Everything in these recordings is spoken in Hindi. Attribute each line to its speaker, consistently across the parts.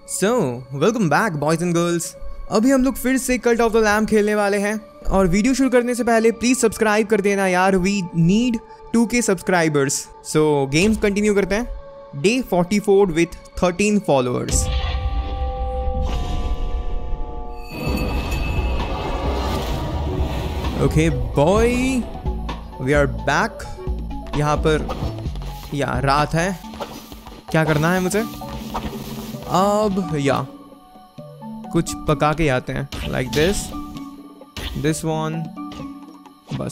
Speaker 1: So welcome back boys and girls. अभी हम लोग फिर से कल्ट ऑफ द लैम्ब खेलने वाले हैं और वीडियो शुरू करने से पहले प्लीज सब्सक्राइब कर देना यार, we need 2K subscribers. So games continue करते हैं। Day 44 with 13 followers. Okay boy, we are back. यहाँ पर या रात है, क्या करना है मुझे अब? या कुछ पका के आते हैं, लाइक दिस वन। बस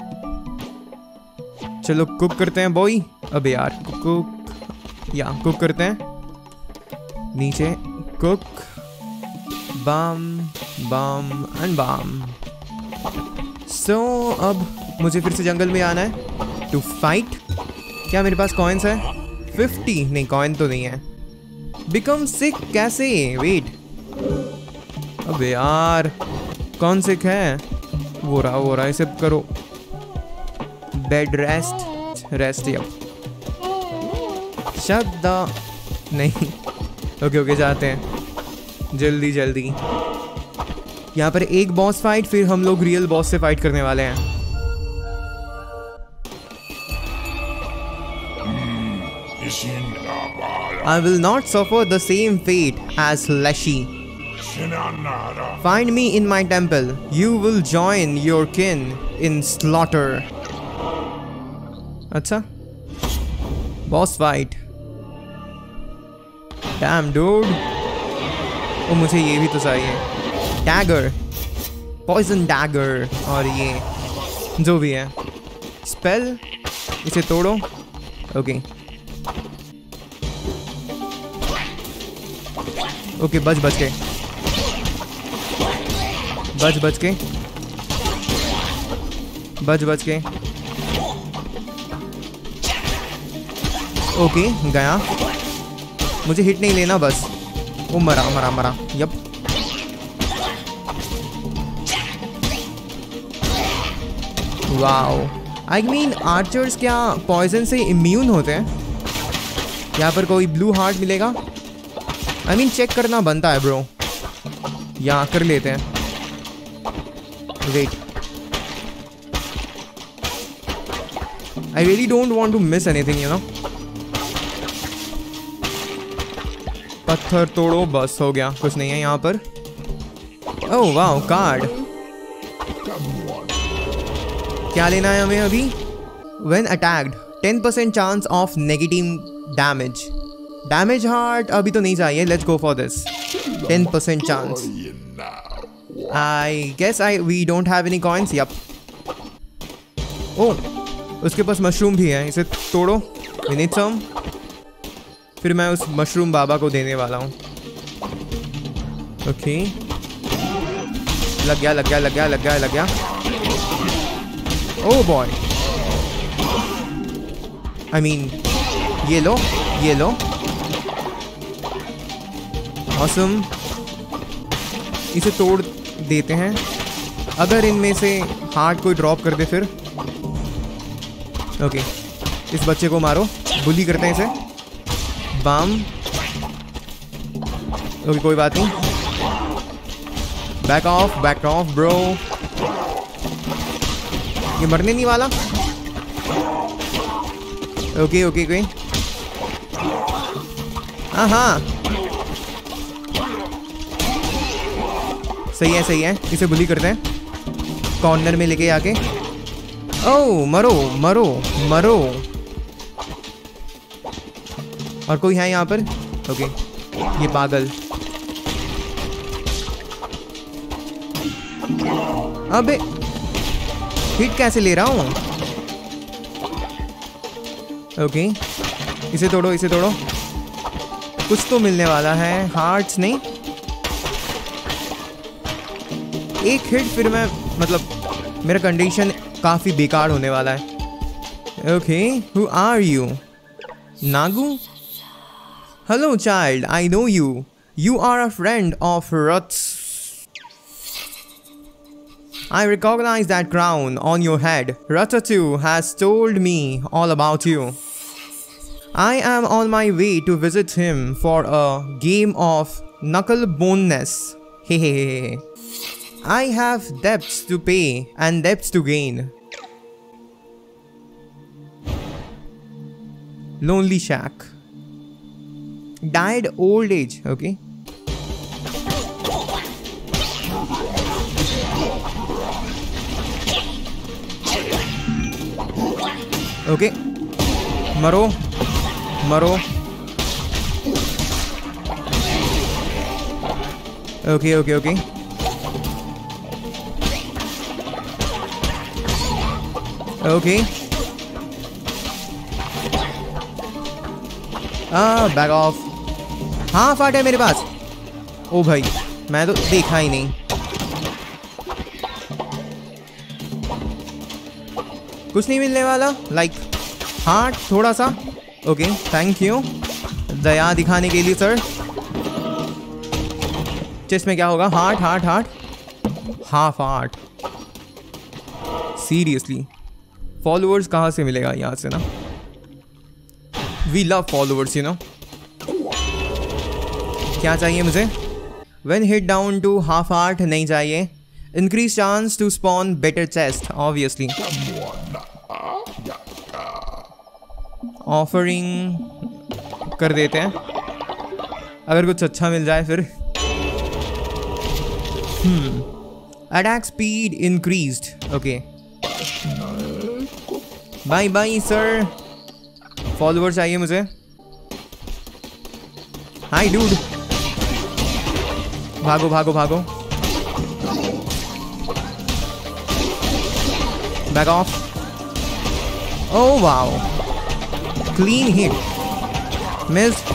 Speaker 1: चलो कुक करते हैं बॉय। अबे यार कुक करते हैं। नीचे कुक, बम बम एंड बम। सो अब मुझे फिर से जंगल में आना है टू फाइट। क्या मेरे पास कॉइन्स है? 50 नहीं, कॉइन तो नहीं है। बिकम सिक कैसे? वेट, अबे यार कौन सिक है? वो रहा, इसे करो। बेड रेस्ट या शब्द नहीं। ओके जाते हैं जल्दी। यहाँ पर एक बॉस फाइट, फिर हम लोग रियल बॉस से फाइट करने वाले हैं। I will not suffer the same fate as Leshy. Find me in my temple. You will join your kin in slaughter. अच्छा, boss fight. Damn dude. ओ मुझे ये भी तो चाहिए। Dagger, poison dagger, और ये जो भी है spell, इसे तोड़ो। ओके ओके, बच के ओके गया। मुझे हिट नहीं लेना बस। वो मरा। Yup, wow. I mean archers क्या पॉइजन से इम्यून होते हैं? यहाँ पर कोई ब्लू हार्ट मिलेगा? आई मीन चेक करना बनता है ब्रो। यहाँ कर लेते हैं। Wait, I really don't want to miss anything, you know. पत्थर तोड़ो, बस हो गया, कुछ नहीं है यहाँ पर। Oh wow, card. क्या लेना है हमें अभी? When attacked 10% chance of negative damage heart अभी तो नहीं चाहिए। Let's go for this 10% chance. I guess we don't have any coins. Yup, oh उसके पास मशरूम भी है, इसे तोड़ो। We need some. फिर मैं उस मशरूम बाबा को देने वाला हूँ। ओके, लग गया। ओह बॉय, आई मीन ये लो। ऑसम, इसे तोड़ देते हैं। अगर इनमें से हार्ट कोई ड्रॉप कर दे फिर। ओके, इस बच्चे को मारो, बुली करते हैं इसे। बम। ओके कोई बात नहीं। Back off bro. ये मरने नहीं वाला। ओके हाँ सही है। इसे बुली करते हैं कॉर्नर में लेके आके। ओह मरो। और कोई है यहाँ पर? ओके, ये पागल। अबे हिट कैसे ले रहा हूँ? ओके, इसे तोड़ो। कुछ तो मिलने वाला है, हार्ट्स नहीं। एक हिट फिर मैं, मतलब मेरा कंडीशन काफ़ी बेकार होने वाला है। Okay, who are you? नागू? Hello child, I know you. You are a friend of रथ्स। I recognize that crown on your head. Ratatouille has told me all about you. I am on my way to visit him for a game of knuckleboneness. Hehehe. I have debts to pay and debts to gain. Lonely shack. Died old age. Okay. Okay. मरो मरो. Okay, okay, okay. Okay. Back off. हाँ फाट है मेरे पास. ओ भाई मैं तो देखा ही नहीं. कुछ नहीं मिलने वाला. लाइक हार्ट थोड़ा सा. ओके थैंक यू दया दिखाने के लिए सर. चेस्ट में क्या होगा? Heart heart heart. Half heart. Seriously followers कहाँ से मिलेगा? यहाँ से ना. We love followers you know. क्या चाहिए मुझे? When hit down to half heart नहीं चाहिए. Increase chance to spawn better chest obviously. Offering कर देते हैं अगर कुछ अच्छा मिल जाए फिर. Attack speed increased. Okay. Bye bye sir. Follower चाहिए मुझे. Hi dude. भागो भागो भागो. Back off. Oh wow. Clean hit. Missed.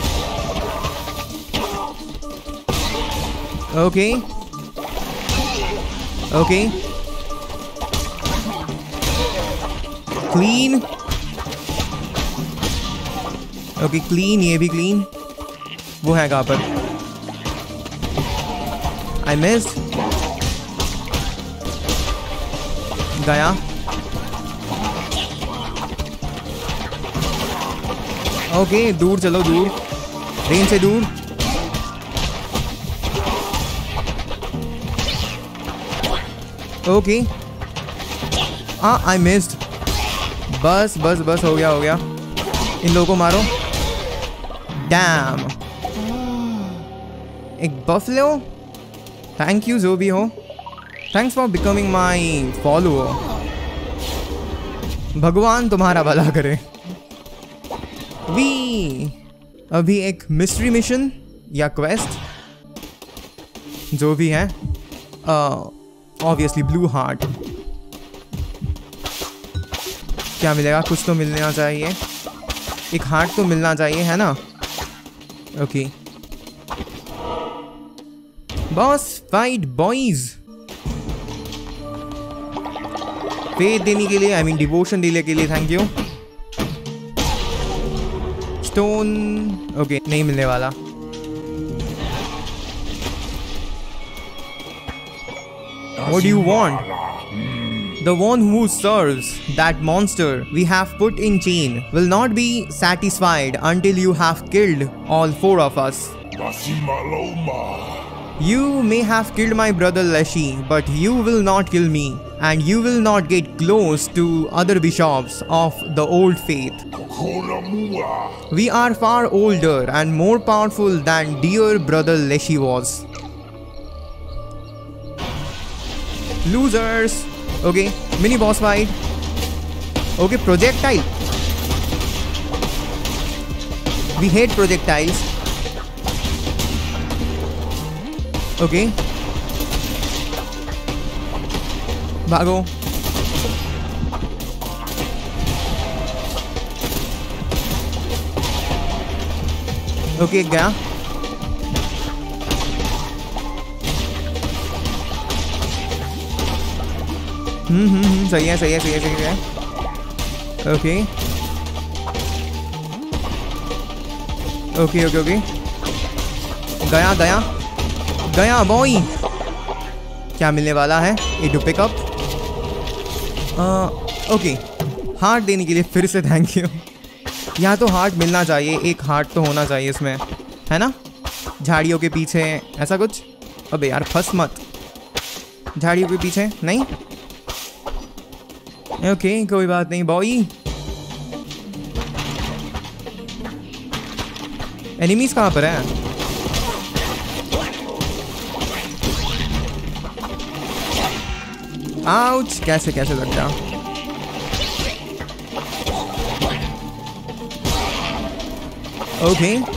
Speaker 1: Okay. Okay. Clean. Okay, clean. ये भी clean. वो है कहाँ पर? I missed. गया. ओके दूर चलो दूर. रेंज से दूर. ओके. I missed. बस बस बस हो गया हो गया. इन लोगों को मारो. डैम. एक बफलो. थैंक यू जो भी हो. Thanks for becoming my follower. भगवान तुम्हारा भला करे. वी अभी एक मिस्ट्री मिशन या क्वेस्ट जो भी है. Obviously blue heart. क्या मिलेगा? कुछ तो मिलना चाहिए. एक हार्ट तो मिलना चाहिए है ना. Okay boss fight boys. Faith देने के लिए आई मीन डिवोशन देने के लिए थैंक यू. स्टोन. ओके नहीं मिलने वाला. What do you want? The one who serves that monster we have put in chain will not be satisfied until you have killed all 4 of us. You may have killed my brother Leshy, but you will not kill me, and you will not get close to other bishops of the old faith. We are far older and more powerful than dear brother Leshy was. Losers. Okay, mini boss fight. Okay, projectile. We hate projectiles. Okay. भागो. ओके गया. सही है सही है सही है सही है. Okay okay okay okay. गया गया गया बॉय. क्या मिलने वाला है? A two pickup. Okay heart देने के लिए फिर से थैंक यू. यहाँ तो हार्ट मिलना चाहिए, एक हार्ट तो होना चाहिए इसमें, है ना? झाड़ियों के पीछे ऐसा कुछ। अबे यार फंस मत, झाड़ियों के पीछे नहीं। ओके कोई बात नहीं बॉय। एनिमीज कहाँ पर है? आउच, कैसे कैसे लग गया। ओके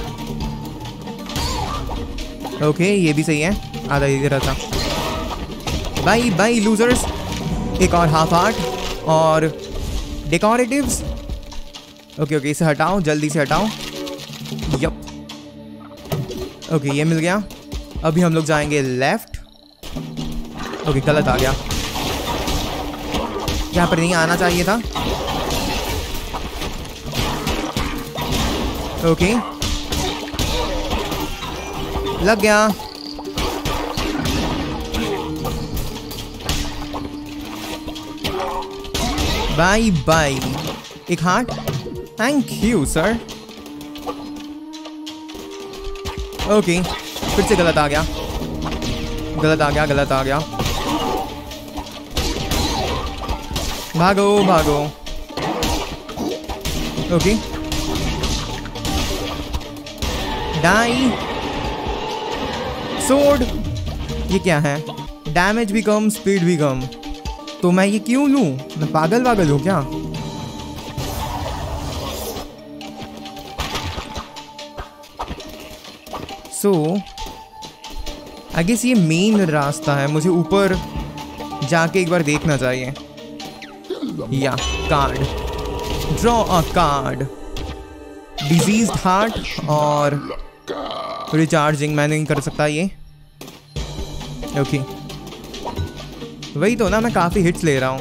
Speaker 1: ओके ये भी सही है, आधा इधर था। Bye bye losers. एक और हाफ आर्ट और डेकोरेटिव्स। ओके ओके इसे हटाओ, जल्दी से हटाओ। यप ओके ये मिल गया। अभी हम लोग जाएंगे लेफ्ट। ओके गलत आ गया, यहाँ पर नहीं आना चाहिए था। ओके लग गया। Bye bye. एक heart, thank you sir. Okay फिर से गलत आ गया, गलत आ गया, गलत आ गया। भागो भागो। ओके डाई सोड। ये क्या है? डैमेज भी कम, स्पीड भी कम। तो मैं ये क्यों लूं? मैं पागल वागल हूं क्या? सो आई गेस ये मेन रास्ता है, मुझे ऊपर जाके एक बार देखना चाहिए। या card, draw a card. Diseased heart और रिचार्जिंग मैं नहीं कर सकता ये। ओके वही तो ना, मैं काफी हिट्स ले रहा हूँ।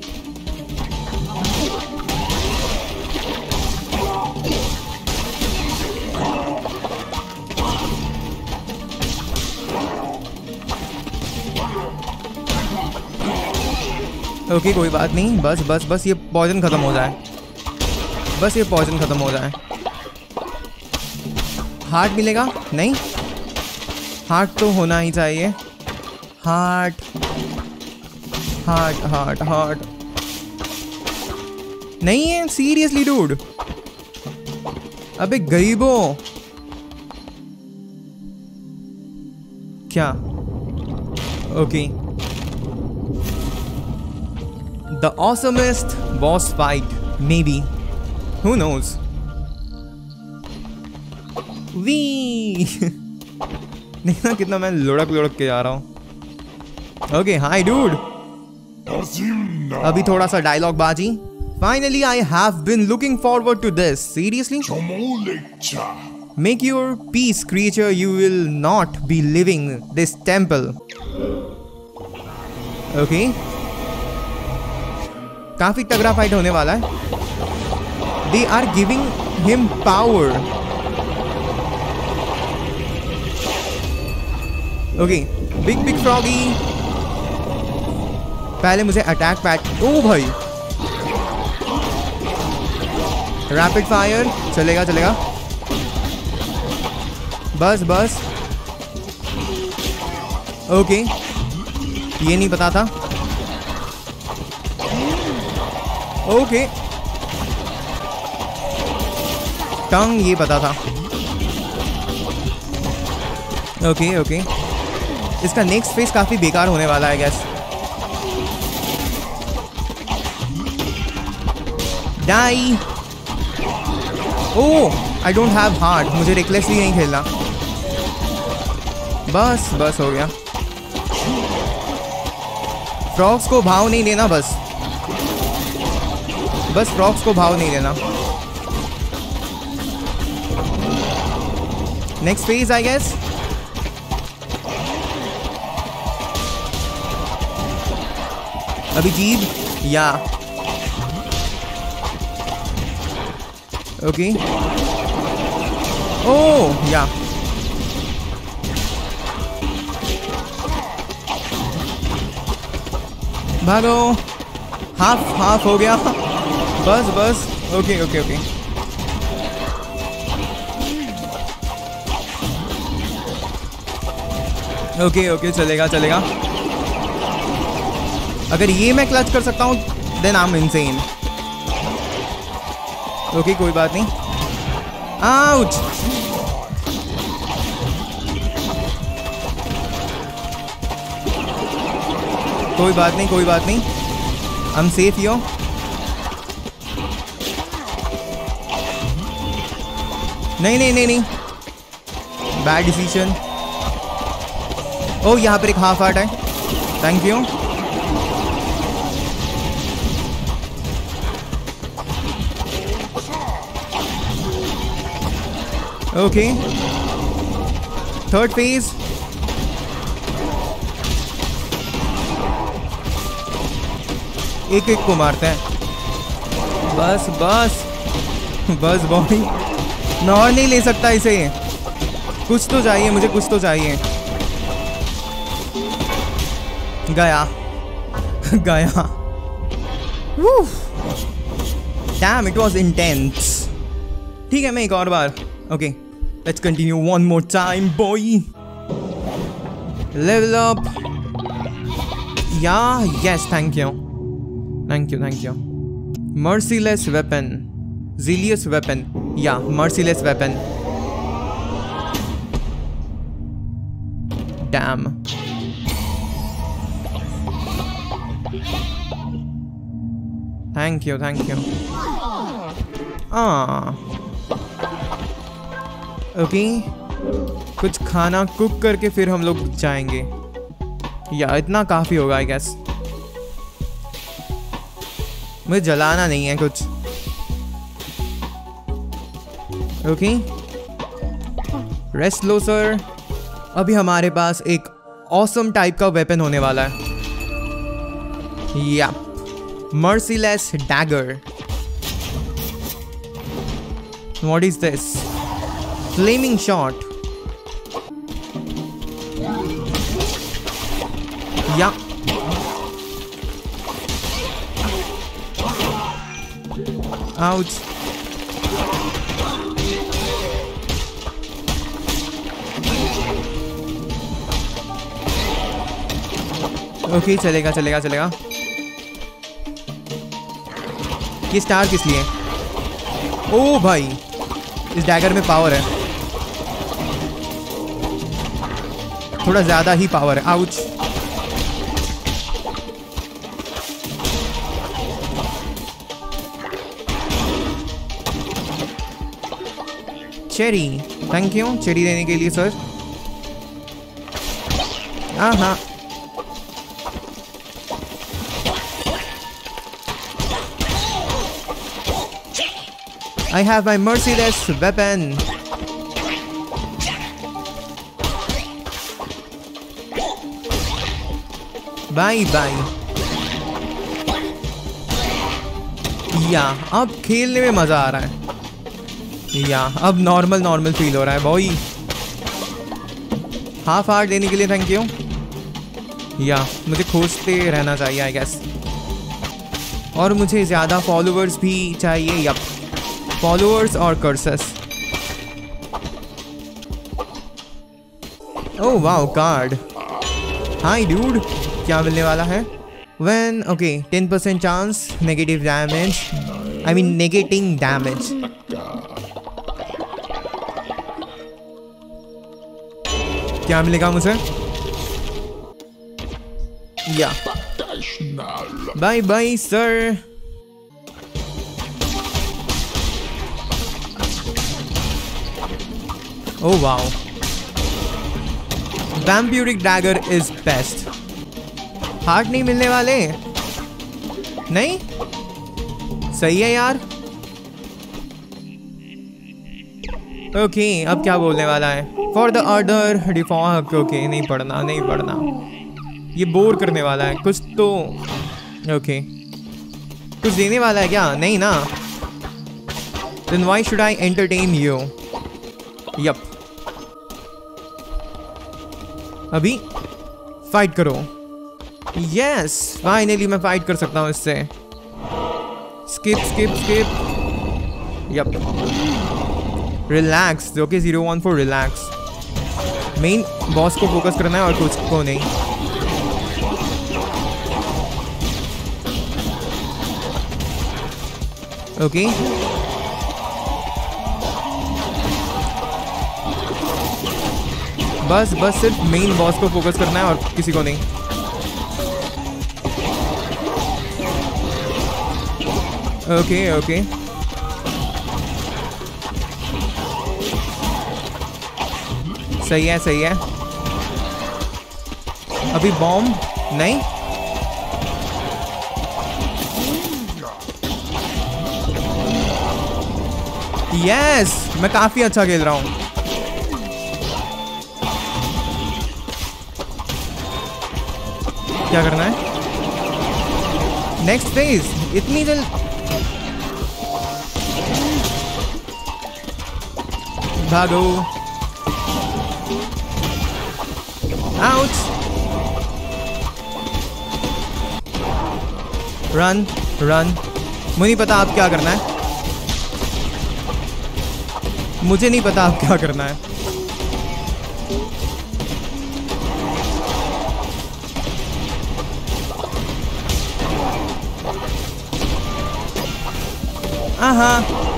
Speaker 1: ओके कोई बात नहीं, बस बस बस ये पॉइजन खत्म हो जाए, बस ये पॉइजन खत्म हो जाए। हार्ट मिलेगा? नहीं, हार्ट तो होना ही चाहिए। हार्ट हार्ट हार्ट हार्ट नहीं है सीरियसली डूड। अबे गरीबों क्या? Okay The awesomest boss fight, maybe. Who knows? Wee! देखना कितना मैं लुढ़क लुढ़क के जा रहा हूँ। Okay, hi dude. अभी थोड़ा सा डायलॉग बाजी। Finally, I have been looking forward to this. Seriously? Make your peace, creature. You will not be leaving this temple. Okay. काफी तगड़ा फाइट होने वाला है। They are giving him power. Okay, big froggy. पहले मुझे अटैक पैट। ओ भाई, रैपिड फायर चलेगा चलेगा। बस बस। ओके ये नहीं पता था। ओके टंग ये पता था। ओके ओके इसका नेक्स्ट फेस काफी बेकार होने वाला है guess. Die. Oh I don't have heart, मुझे रिकलेसली नहीं खेलना। बस बस हो गया। फ्रॉग्स को भाव नहीं देना, बस बस फ्रॉग्स को भाव नहीं देना। Next phase I guess. अभी जीव या ओके। ओह या भागो। हाफ हाफ हो गया। बस बस। Okay okay okay okay okay, चलेगा चलेगा। अगर ये मैं क्लच कर सकता हूँ then I am insane. Okay कोई बात नहीं। आउच। कोई बात नहीं कोई बात नहीं, आई एम सेफ यो। नहीं नहीं नहीं नहीं, बैड डिसीजन। ओह यहाँ पर एक हाफ हार्ट है, thank you. Okay third phase. एक एक को मारते हैं, बस बस बस बॉडी, मैं और नहीं ले सकता इसे। कुछ तो चाहिए मुझे, कुछ तो चाहिए। गया गया। Damn it was intense. ठीक है मैं एक और बार। Okay let's continue one more time boy. Level up. या yes thank you thank you thank you. Merciless weapon, zealous weapon, या merciless weapon. Damn. Thank you thank you. Okay कुछ खाना कुक करके फिर हम लोग जाएंगे, या इतना काफ़ी होगा आई गेस। मुझे जलाना नहीं है कुछ। ओके रेस्ट लो सर। अभी हमारे पास एक ऑसम टाइप का वेपन होने वाला है, या merciless dagger. What is this? Flaming shot. या आउच। ओके चलेगा चलेगा चलेगा। ये स्टार किस लिए? ओ भाई इस डैगर में पावर है, थोड़ा ज्यादा ही पावर है। Ouch. Cherry, thank you cherry देने के लिए सर। हाँ I have my merciless weapon. Bye bye. या अब खेलने में मजा आ रहा है, या अब नॉर्मल फील हो रहा है बॉय। हाफ हार्ट देने के लिए थैंक यू। या मुझे खोजते रहना चाहिए आई गेस, और मुझे ज़्यादा फॉलोअर्स भी चाहिए। या फॉलोअर्स और curses. Oh wow card. Hi dude, क्या मिलने वाला है? When okay 10% chance negative damage, I mean negating damage. क्या मिलेगा मुझे? या bye bye sir. Oh wow, vampiric dagger is best. Heart नहीं मिलने वाले? नहीं सही है यार। ओके अब क्या बोलने वाला है? For the order default. Okay नहीं पढ़ना नहीं पढ़ना, ये बोर करने वाला है कुछ तो। ओके कुछ देने वाला है क्या? नहीं ना। Then why should I entertain you? Yup अभी फाइट करो। यस फाइनली मैं फाइट कर सकता हूँ इससे। Skip skip skip. Yup relax. Okay 014 relax. Main boss को फोकस करना है और कुछ को नहीं। ओके बस बस सिर्फ मेन बॉस को फोकस करना है और किसी को नहीं। ओके ओके सही है सही है। अभी बॉम्ब नहीं। यस मैं काफी अच्छा खेल रहा हूं। क्या करना है नेक्स्ट फेज इतनी जल्द? भागो। आउट। Run run. मुझे नहीं पता आप क्या करना है। मुझे नहीं पता आप क्या करना है। आहा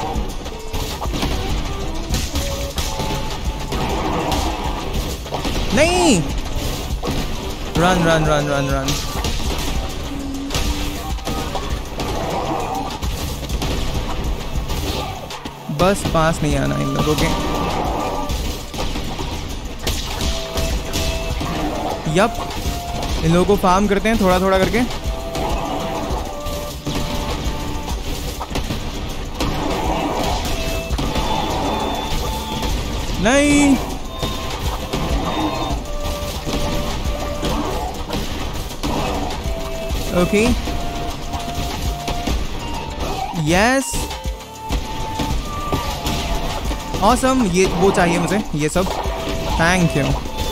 Speaker 1: नहीं। Run run run run run. बस पास नहीं आना इन लोगों के। यप इन लोगों को फार्म करते हैं थोड़ा थोड़ा करके। नहीं ओके यस ऑसम। ये वो चाहिए मुझे ये सब। Thank you.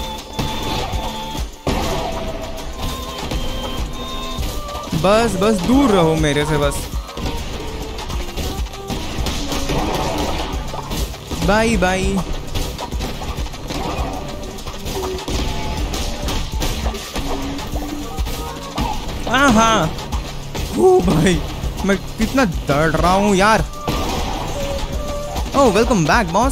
Speaker 1: बस बस दूर रहो मेरे से बस। Bye bye. हाँ ओ भाई मैं कितना डर रहा हूँ यार। Oh welcome back boss.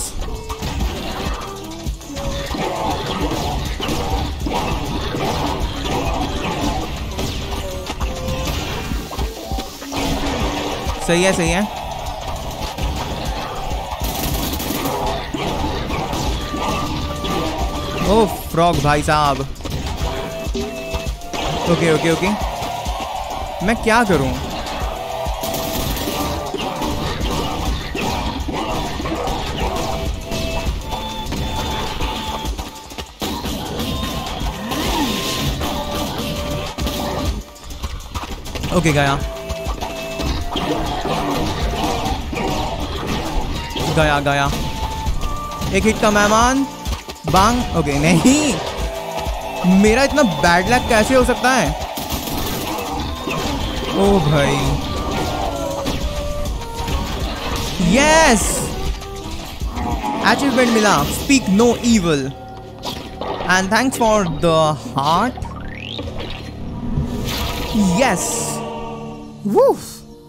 Speaker 1: सही है सही है। ओह फ्रॉग भाई साहब। ओके ओके ओके मैं क्या करूं? ओके गया गया गया। एक हिट का मेहमान बांग। ओके नहीं मेरा इतना बैड लक कैसे हो सकता है? ओ भाई यस अचीवमेंट मिला। Speak no evil and thanks for the heart. Yes woof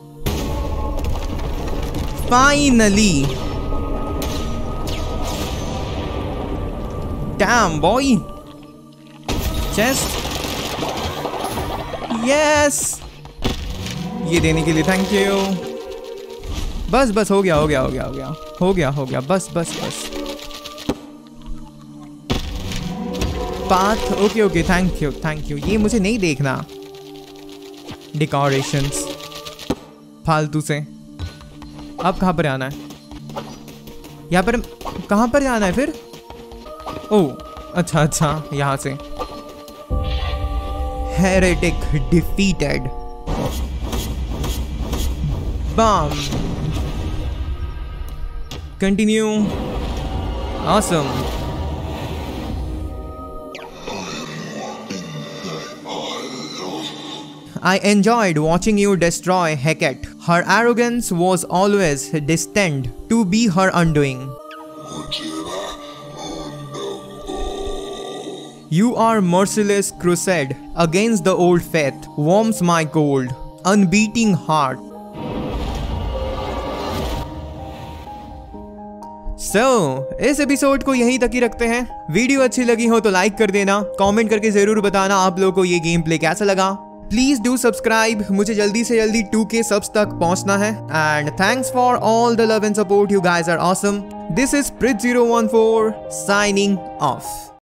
Speaker 1: finally. Damn boy chest. Yes ये देने के लिए थैंक यू। बस बस हो गया हो गया हो गया हो गया हो गया हो गया। बस बस बस path. Okay okay thank you thank you. ये मुझे नहीं देखना डेकोरेशंस फालतू से। अब कहाँ पर आना है? यहाँ पर कहाँ पर जाना है फिर? ओह अच्छा अच्छा यहाँ से। Heretic defeated. Bomb continue. Awesome. I enjoyed watching you destroy Hecate. Her arrogance was always destined to be her undoing. You are merciless crusade against the old faith, warms my cold, unbeating heart. इस एपिसोड को यहीं तक ही रखते हैं। वीडियो अच्छी लगी हो तो लाइक कर देना, कमेंट करके जरूर बताना आप लोगों को ये गेम प्ले कैसा लगा। प्लीज डू सब्सक्राइब, मुझे जल्दी से जल्दी 2K सब्स तक पहुंचना है। And thanks for all the love and support, you guys are awesome. This is Prit014 signing of.